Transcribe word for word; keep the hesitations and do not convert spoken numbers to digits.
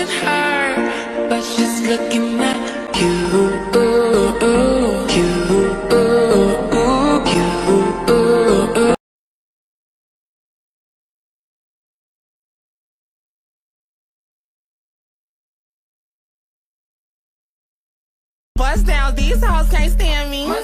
at her, but she's looking at you. Bust down, these hoes can't stand me.